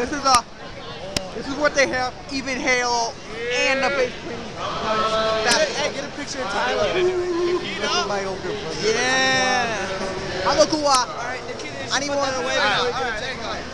This is what they have, even Halo and the face cream. Hey, get a picture of Tyler. This is my older brother. Yeah. Hello, Kuwa. All right, the kid is Anyone? put that away. All right, there you go.